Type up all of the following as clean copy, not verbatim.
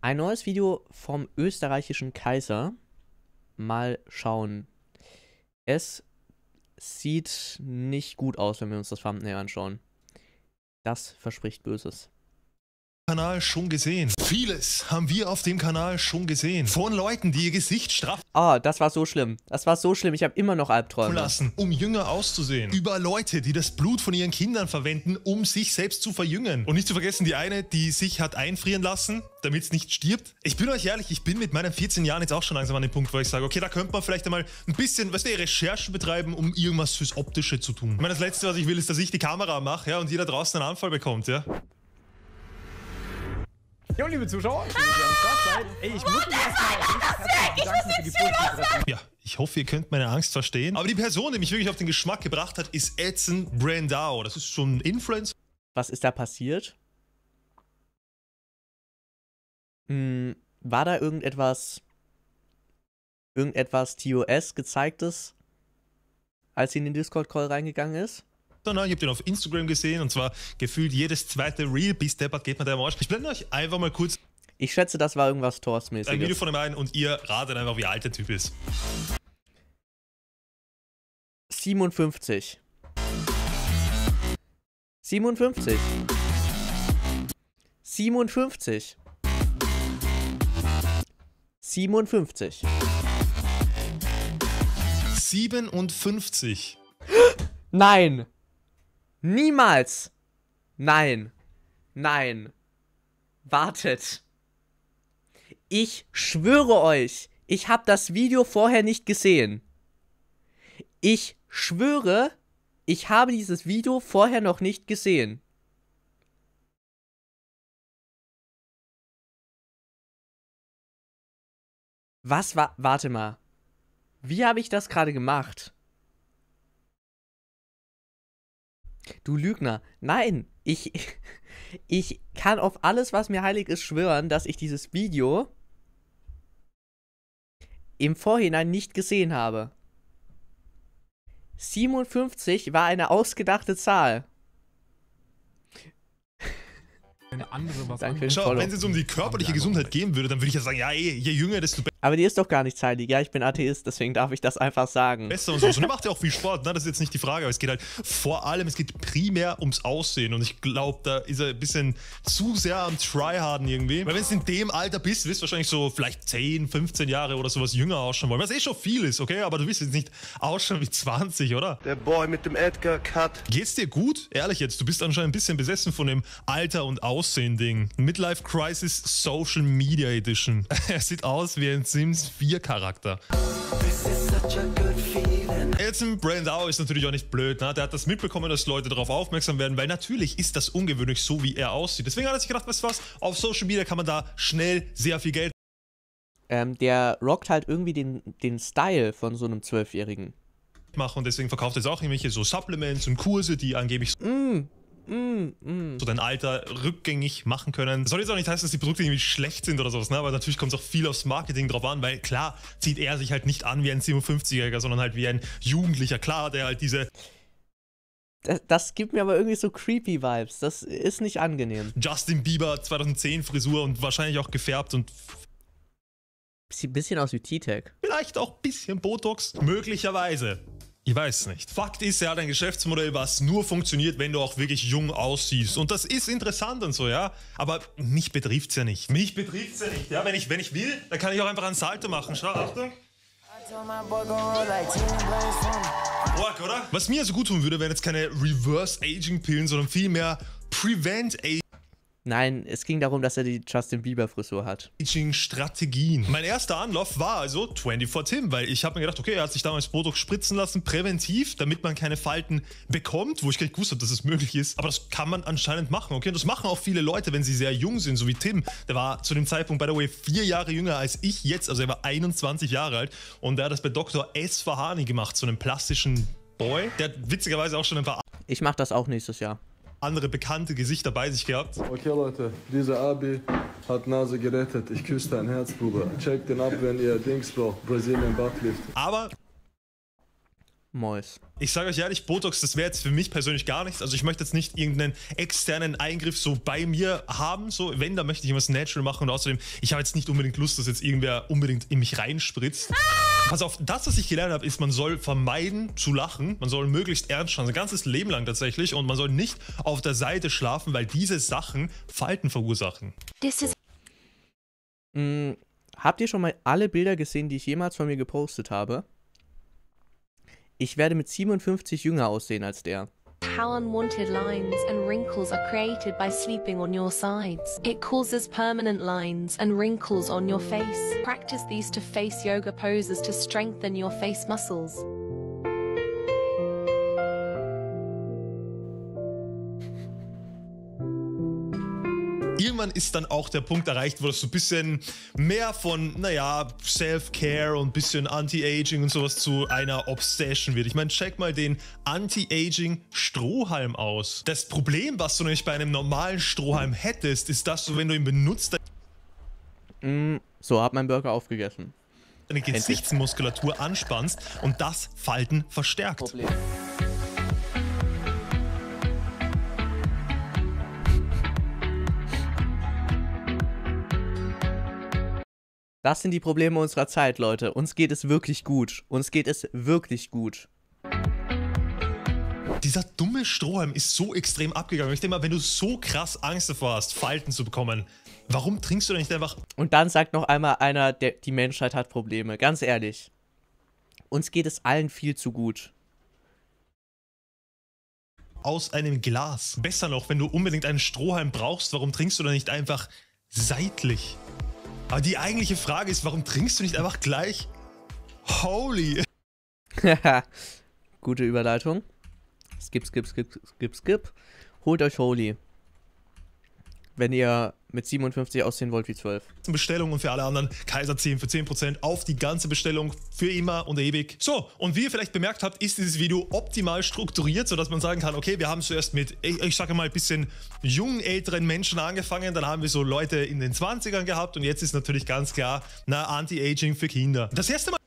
Ein neues Video vom österreichischen Kaiser. Mal schauen. Es sieht nicht gut aus, wenn wir uns das Thumbnail anschauen. Das verspricht Böses. Kanal schon gesehen. Vieles haben wir auf dem Kanal schon gesehen. Von Leuten, die ihr Gesicht straffen Oh, das war so schlimm. Das war so schlimm. Ich habe immer noch Albträume. lassen, um jünger auszusehen. Über Leute, die das Blut von ihren Kindern verwenden, um sich selbst zu verjüngen. Und nicht zu vergessen, die eine, die sich hat einfrieren lassen, damit es nicht stirbt. Ich bin euch ehrlich, ich bin mit meinen 14 Jahren jetzt auch schon langsam an dem Punkt, wo ich sage, okay, da könnte man vielleicht einmal ein bisschen, Recherchen betreiben, um irgendwas fürs Optische zu tun. Ich meine, das Letzte, was ich will, ist, dass ich die Kamera mache, ja, und jeder draußen einen Anfall bekommt, ja. Jo, liebe Zuschauer, schön, dass ihr am Start seid. Ey, ich muss mich erstmal Ja, ich hoffe, ihr könnt meine Angst verstehen. Aber die Person, die mich wirklich auf den Geschmack gebracht hat, ist Edson Brandao. Das ist schon ein Influencer. Was ist da passiert? War da irgendetwas TOS gezeigtes, als sie in den Discord-Call reingegangen ist? Ich habe den auf Instagram gesehen und zwar gefühlt jedes zweite Reel, bis deppert geht man da im Arsch. Ich blende euch einfach mal kurz Ich schätze, das war irgendwas ein Torsmäßiges. Video von ihm ein und ihr ratet einfach, wie alt der Typ ist. 57. 57. 57. 57. 57. Nein! Niemals! Nein! Nein! Wartet! Ich schwöre euch, ich habe das Video vorher nicht gesehen. Ich schwöre, ich habe dieses Video vorher noch nicht gesehen. Was war... Warte mal. Wie habe ich das gerade gemacht? Du Lügner. Nein, ich kann auf alles, was mir heilig ist, schwören, dass ich dieses Video im Vorhinein nicht gesehen habe. 57 war eine ausgedachte Zahl. eine andere was Danke. Schau, wenn es jetzt um die körperliche Gesundheit gehen würde, dann würde ich ja sagen, ja, je jünger, desto Aber die ist doch gar nicht heilig. Ja, ich bin Atheist, deswegen darf ich das einfach sagen. besser und so. Und er macht ja auch viel Sport, ne? Das ist jetzt nicht die Frage, aber es geht halt vor allem, es geht primär ums Aussehen und ich glaube, da ist er ein bisschen zu sehr am Tryharden irgendwie. Weil wenn du in dem Alter bist, wirst du wahrscheinlich so vielleicht 10, 15 Jahre oder sowas jünger ausschauen wollen, was eh schon viel ist, okay? Aber du willst jetzt nicht ausschauen wie 20, oder? Der Boy mit dem Edgar-Cut. Geht's dir gut? Ehrlich jetzt, du bist anscheinend ein bisschen besessen von dem Alter- und Aussehen-Ding. Midlife Crisis Social Media Edition. Er sieht aus wie ein Sims 4-Charakter. Edson Brandao ist natürlich auch nicht blöd, ne? Der hat das mitbekommen, dass Leute darauf aufmerksam werden, weil natürlich ist das ungewöhnlich, so wie er aussieht. Deswegen hat er sich gedacht, weißt du was, auf Social Media kann man da schnell sehr viel Geld Der rockt halt irgendwie den Style von so einem 12-Jährigen. machen und deswegen verkauft er jetzt auch irgendwelche so Supplements und Kurse, die angeblich so dein Alter rückgängig machen können. Das soll jetzt auch nicht heißen, dass die Produkte irgendwie schlecht sind oder sowas, ne? Aber natürlich kommt es auch viel aufs Marketing drauf an, weil klar zieht er sich halt nicht an wie ein 57-Jähriger, sondern halt wie ein Jugendlicher, klar, der halt diese Das gibt mir aber irgendwie so creepy Vibes. Das ist nicht angenehm. Justin Bieber 2010 Frisur und wahrscheinlich auch gefärbt und Sieht ein bisschen aus wie T-Tech. vielleicht auch ein bisschen Botox, möglicherweise. Ich weiß nicht. Fakt ist, er hat ein Geschäftsmodell, was nur funktioniert, wenn du auch wirklich jung aussiehst. Und das ist interessant und so, ja. Aber mich betrifft's ja nicht. Mich betrifft's ja nicht, ja. Wenn ich will, dann kann ich auch einfach einen Salto machen. Schau, Achtung. Org, oder? Was mir also gut tun würde, wären jetzt keine Reverse-Aging-Pillen, sondern vielmehr Nein, es ging darum, dass er die Justin Bieber-Frisur hat. Strategien. Mein erster Anlauf war also 24 Tim, weil ich habe mir gedacht, okay, er hat sich damals Botox spritzen lassen, präventiv, damit man keine Falten bekommt, wo ich gar nicht gewusst habe, dass es möglich ist. Aber das kann man anscheinend machen, okay? Und das machen auch viele Leute, wenn sie sehr jung sind, so wie Tim. Der war zu dem Zeitpunkt, by the way, 4 Jahre jünger als ich jetzt, also er war 21 Jahre alt und der hat das bei Dr. S. Fahani gemacht, so einem plastischen Boy. Der hat witzigerweise auch schon ein paar Ich mach das auch nächstes Jahr. andere bekannte Gesichter bei sich gehabt. Okay Leute, dieser Abi hat Nase gerettet. Ich küsse dein Herz, Bruder. Checkt den ab, wenn ihr Dings braucht. Brazilian Buttlift. Aber Mois. Ich sage euch ehrlich, Botox, das wäre jetzt für mich persönlich gar nichts. Also ich möchte jetzt nicht irgendeinen externen Eingriff so bei mir haben. So, wenn, dann möchte ich was natural machen. Und außerdem, ich habe jetzt nicht unbedingt Lust, dass jetzt irgendwer unbedingt in mich reinspritzt. Pass auf, das, was ich gelernt habe, ist, man soll vermeiden zu lachen. Man soll möglichst ernst schauen, sein ganzes Leben lang tatsächlich. Und man soll nicht auf der Seite schlafen, weil diese Sachen Falten verursachen. Habt ihr schon mal alle Bilder gesehen, die ich jemals von mir gepostet habe? Ich werde mit 57 jünger aussehen als der. How unwanted lines and wrinkles are created by sleeping on your sides. It causes permanent lines and wrinkles on your face. Practice these to face yoga poses to strengthen your face muscles. Irgendwann ist dann auch der Punkt erreicht, wo das so ein bisschen mehr von, naja, Self-Care und ein bisschen Anti-Aging und sowas zu einer Obsession wird. Ich meine, check mal den Anti-Aging-Strohhalm aus. Das Problem, was du nämlich bei einem normalen Strohhalm hättest, ist, dass du, wenn du ihn benutzt, So, hab meinen Burger aufgegessen. deine Gesichtsmuskulatur anspannst und das Falten verstärkt. Problem. Das sind die Probleme unserer Zeit, Leute. Uns geht es wirklich gut. Uns geht es wirklich gut. Dieser dumme Strohhalm ist so extrem abgegangen. Ich denke mal, wenn du so krass Angst davor hast, Falten zu bekommen, warum trinkst du denn nicht einfach Und dann sagt noch einmal einer, die Menschheit hat Probleme. Ganz ehrlich. Uns geht es allen viel zu gut. aus einem Glas? Besser noch, wenn du unbedingt einen Strohhalm brauchst, warum trinkst du dann nicht einfach seitlich? Aber die eigentliche Frage ist, warum trinkst du nicht einfach gleich Holy? Gute Überleitung. Skip. Holt euch Holy. Wenn ihr mit 57 aussehen wollt wie 12. Bestellung und für alle anderen Kaiser 10 für 10% auf die ganze Bestellung für immer und ewig. So, und wie ihr vielleicht bemerkt habt, ist dieses Video optimal strukturiert, sodass man sagen kann, okay, wir haben zuerst mit, ich sage mal, ein bisschen jungen, älteren Menschen angefangen, dann haben wir so Leute in den 20ern gehabt und jetzt ist natürlich ganz klar, Anti-Aging für Kinder. Das erste Mal,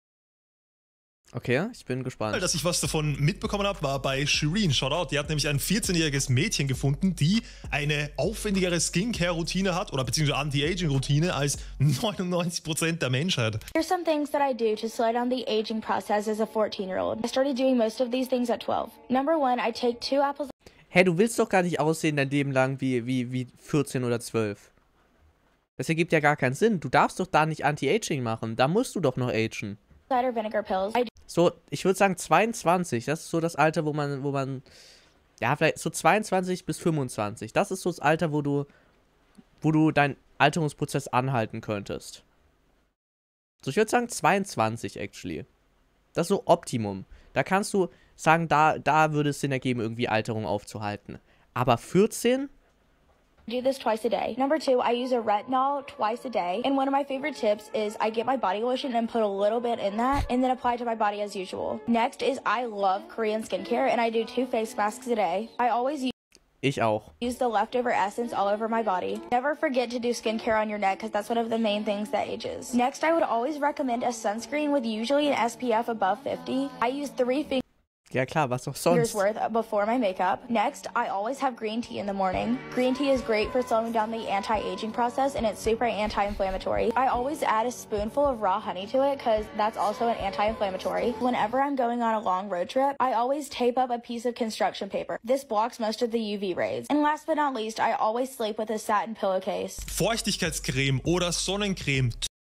Okay, ich bin gespannt. dass ich was davon mitbekommen habe, war bei Shireen. Shoutout, die hat nämlich ein 14-jähriges Mädchen gefunden, die eine aufwendigere Skincare-Routine hat oder beziehungsweise Anti-Aging-Routine als 99% der Menschheit. Here's some things that I do to slow down the aging process as a 14-year-old. I started doing most of these things at 12. Number one, I take 2 apples Hä, du willst doch gar nicht aussehen dein Leben lang wie 14 oder 12. Das ergibt ja gar keinen Sinn. Du darfst doch da nicht Anti-Aging machen. Da musst du doch noch agen. cider vinegar pills. I So, ich würde sagen 22. Das ist so das Alter, wo man, ja, vielleicht so 22 bis 25. Das ist so das Alter, wo du deinen Alterungsprozess anhalten könntest. So, ich würde sagen 22, actually. Das ist so Optimum. Da kannst du sagen, da würde es Sinn ergeben, irgendwie Alterung aufzuhalten. Aber 14? do this twice a day. Number 2, I use a retinol twice a day. And one of my favorite tips is I get my body lotion and put a little bit in that and then apply it to my body as usual. Next is I love Korean skincare and I do 2 face masks a day. I always Ich auch. use the leftover essence all over my body. Never forget to do skincare on your neck because that's one of the main things that ages. Next, I would always recommend a sunscreen with usually an SPF above 50. I use 3 fingers Ja klar, was doch years sonst. worth before my makeup. Next, I always have green tea in the morning. Green tea is great for slowing down the anti-aging process and it's super anti-inflammatory. I always add a spoonful of raw honey to it because that's also an anti-inflammatory. Whenever I'm going on a long road trip, I always tape up a piece of construction paper. This blocks most of the UV rays. And last but not least, I always sleep with a satin pillowcase. Feuchtigkeitscreme oder Sonnencreme.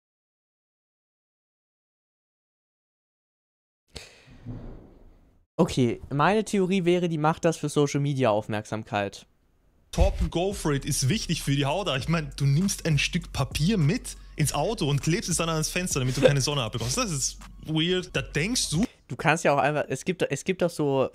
Okay, meine Theorie wäre, die macht das für Social Media Aufmerksamkeit. Top and go for it ist wichtig für die Haut. Ich meine, du nimmst ein Stück Papier mit ins Auto und klebst es dann ans Fenster, damit du keine Sonne abbekommst. Das ist weird. Da denkst du, Du kannst ja auch einfach, es gibt doch so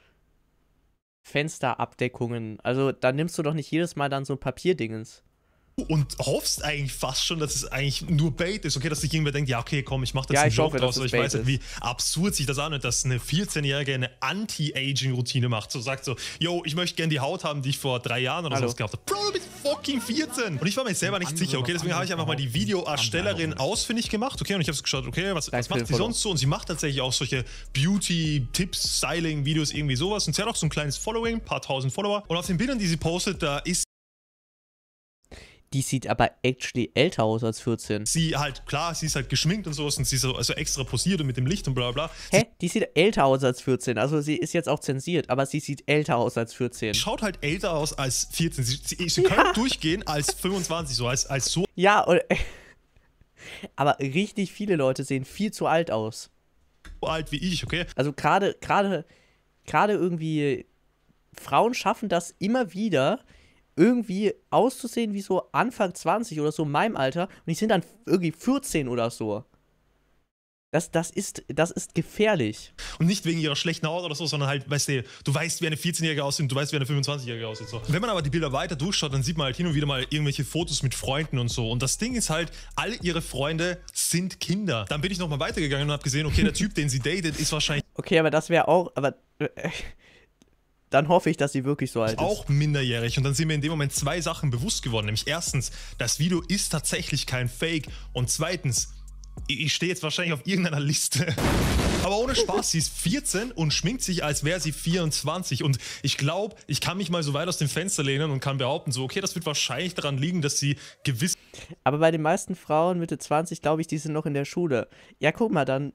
Fensterabdeckungen. Also da nimmst du doch nicht jedes Mal dann so ein Papierdingens. und hoffst eigentlich fast schon, dass es eigentlich nur Bait ist, okay, dass sich irgendwer denkt, ja, okay, komm, ich mach das Ja, einen ich Joke hoffe, draus, dass aber es ich weiß Bait halt, wie absurd sich das anhört, dass eine 14-Jährige eine Anti-Aging-Routine macht, so sagt so, yo, ich möchte gerne die Haut haben, die ich vor 3 Jahren oder sowas gehabt habe. Bro, du bist fucking 14! Und ich war mir selber nicht sicher, okay, deswegen habe ich einfach mal die Videoerstellerin ausfindig gemacht, okay, und ich habe geschaut, okay, was macht die sonst so? Und sie macht tatsächlich auch solche Beauty-Tipps, Styling-Videos, irgendwie sowas, und sie hat auch so ein kleines Following, ein paar tausend Follower, und auf den Bildern, die sie postet, da ist Die sieht aber actually älter aus als 14. sie halt, klar, sie ist halt geschminkt und sowas und sie ist so also extra posiert und mit dem Licht und bla bla. Hä? Die sieht älter aus als 14. Also sie ist jetzt auch zensiert, aber sie sieht älter aus als 14. Sie schaut halt älter aus als 14. Sie könnte durchgehen als 25, so als so Ja, und, aber richtig viele Leute sehen viel zu alt aus. alt wie ich, okay? Also gerade irgendwie Frauen schaffen das immer wieder, irgendwie auszusehen wie so Anfang 20 oder so in meinem Alter und die sind dann irgendwie 14 oder so. Das ist gefährlich. Und nicht wegen ihrer schlechten Haut oder so, sondern halt, weißt du weißt, wie eine 14-Jährige aussieht und du weißt, wie eine 25-Jährige aussieht. So. Wenn man aber die Bilder weiter durchschaut, dann sieht man halt hin und wieder mal irgendwelche Fotos mit Freunden und so. Und das Ding ist halt, alle ihre Freunde sind Kinder. Dann bin ich nochmal weitergegangen und habe gesehen, okay, der Typ, den sie datet, ist wahrscheinlich Okay, aber das wäre auch, aber dann hoffe ich, dass sie wirklich so alt ist. auch minderjährig. Und dann sind mir in dem Moment 2 Sachen bewusst geworden. Nämlich erstens, das Video ist tatsächlich kein Fake. Und zweitens, ich stehe jetzt wahrscheinlich auf irgendeiner Liste. Aber ohne Spaß, sie ist 14 und schminkt sich, als wäre sie 24. Und ich glaube, ich kann mich mal so weit aus dem Fenster lehnen und kann behaupten, so, okay, das wird wahrscheinlich daran liegen, dass sie gewiss Aber bei den meisten Frauen Mitte 20, glaube ich, die sind noch in der Schule. Ja, guck mal, dann,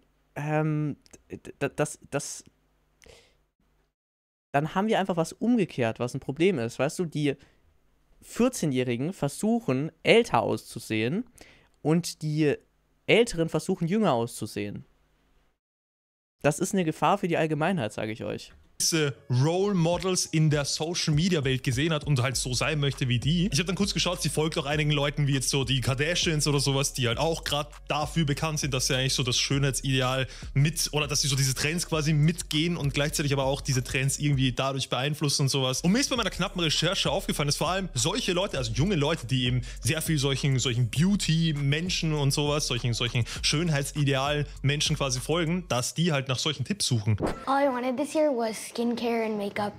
dann haben wir einfach was umgekehrt, was ein Problem ist. Weißt du, die 14-Jährigen versuchen, älter auszusehen und die Älteren versuchen, jünger auszusehen. Das ist eine Gefahr für die Allgemeinheit, sage ich euch. Role Models in der Social Media Welt gesehen hat und halt so sein möchte wie die. Ich habe dann kurz geschaut, sie folgt auch einigen Leuten wie jetzt so die Kardashians oder sowas, die halt auch gerade dafür bekannt sind, dass sie eigentlich so das Schönheitsideal mit oder dass sie so diese Trends quasi mitgehen und gleichzeitig aber auch diese Trends irgendwie dadurch beeinflussen und sowas. Und mir ist bei meiner knappen Recherche aufgefallen, dass vor allem solche Leute, also junge Leute, die eben sehr viel solchen Beauty-Menschen und sowas, solchen Schönheitsideal-Menschen quasi folgen, dass die halt nach solchen Tipps suchen. All I wanted this year was skincare and makeup.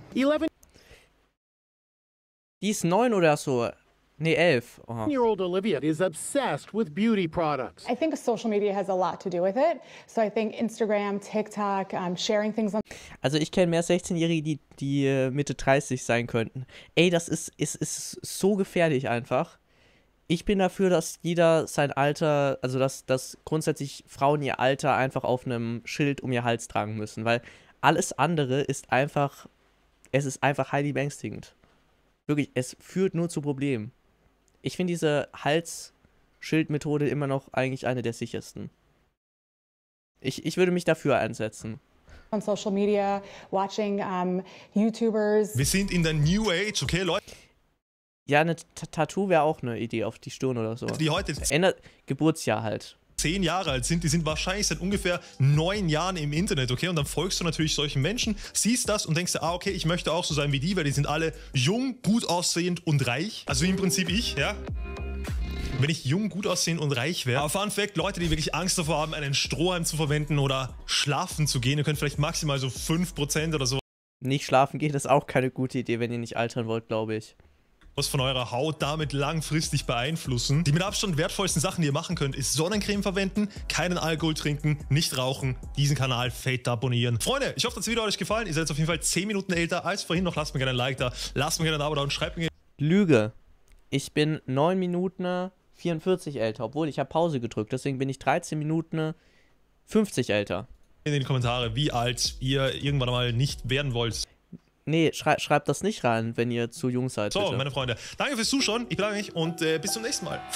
Die ist 9 oder so. Nee, 11. Oh. 10-year-old Olivia is obsessed with beauty products. I think social media has a lot to do with it. So I think Instagram, TikTok, sharing things on. Also ich kenne mehr 16-Jährige, die Mitte 30 sein könnten. Ey, das ist so gefährlich einfach. Ich bin dafür, dass jeder sein Alter, also dass grundsätzlich Frauen ihr Alter einfach auf einem Schild um ihr Hals tragen müssen, weil alles andere ist einfach highly beängstigend. Wirklich, es führt nur zu Problemen. Ich finde diese Halsschildmethode immer noch eigentlich eine der sichersten. Ich würde mich dafür einsetzen. On social media, watching YouTubers. Wir sind in der New Age, okay, Leute? Ja, eine Tattoo wäre auch eine Idee auf die Stirn oder so. Die heute Ändert Geburtsjahr halt. 10 Jahre alt sind, die sind wahrscheinlich seit ungefähr 9 Jahren im Internet, okay? Und dann folgst du natürlich solchen Menschen, siehst das und denkst dir, okay, ich möchte auch so sein wie die, weil die sind alle jung, gut aussehend und reich. Also im Prinzip ich, ja? Wenn ich jung, gut aussehend und reich wäre. Aber Fun Fact, Leute, die wirklich Angst davor haben, einen Strohhalm zu verwenden oder schlafen zu gehen, ihr könnt vielleicht maximal so 5% oder so Nicht schlafen gehen ist auch keine gute Idee, wenn ihr nicht altern wollt, glaube ich. was von eurer Haut damit langfristig beeinflussen. Die mit Abstand wertvollsten Sachen, die ihr machen könnt, ist Sonnencreme verwenden, keinen Alkohol trinken, nicht rauchen, diesen Kanal fett abonnieren. Freunde, ich hoffe, das Video hat euch gefallen. Ihr seid jetzt auf jeden Fall 10 Minuten älter als vorhin noch. Lasst mir gerne ein Like da, lasst mir gerne ein Abo da und schreibt mir Lüge. Ich bin 9 Minuten 44 älter, obwohl ich habe Pause gedrückt. Deswegen bin ich 13 Minuten 50 älter. in die Kommentare, wie alt ihr irgendwann mal nicht werden wollt. Nee, schreibt das nicht rein, wenn ihr zu jung seid. So, bitte. meine Freunde, danke fürs Zuschauen. Ich bedanke mich und bis zum nächsten Mal.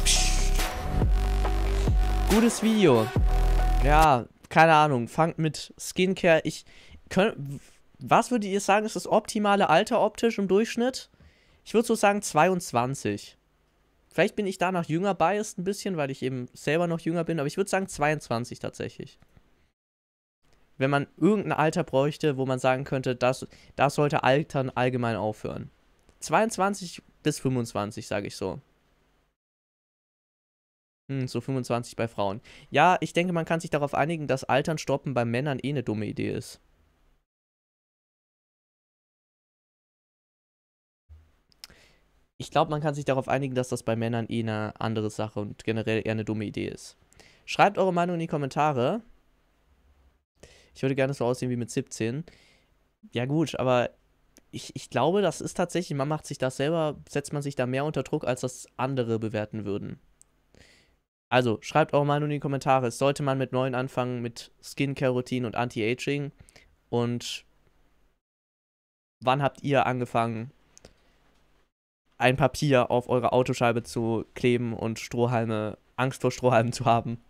Gutes Video. Ja, keine Ahnung. Fangt mit Skincare. Was würdet ihr sagen, ist das optimale Alter optisch im Durchschnitt? Ich würde so sagen 22. Vielleicht bin ich da noch jünger biased ein bisschen, weil ich eben selber noch jünger bin, aber ich würde sagen 22 tatsächlich. Wenn man irgendein Alter bräuchte, wo man sagen könnte, das sollte Altern allgemein aufhören. 22 bis 25, sage ich so. So 25 bei Frauen. Ja, ich denke, man kann sich darauf einigen, dass Altern stoppen bei Männern eh eine dumme Idee ist. Ich glaube, man kann sich darauf einigen, dass das bei Männern eh eine andere Sache und generell eher eine dumme Idee ist. Schreibt eure Meinung in die Kommentare. Ich würde gerne so aussehen wie mit 17. Ja gut, aber ich glaube, das ist tatsächlich, man macht sich das selber, setzt man sich da mehr unter Druck, als das andere bewerten würden. Also, schreibt eure Meinung in die Kommentare. Sollte man mit neuen anfangen, mit Skincare-Routinen und Anti-Aging? Und wann habt ihr angefangen, ein Papier auf eure Autoscheibe zu kleben und Angst vor Strohhalmen zu haben?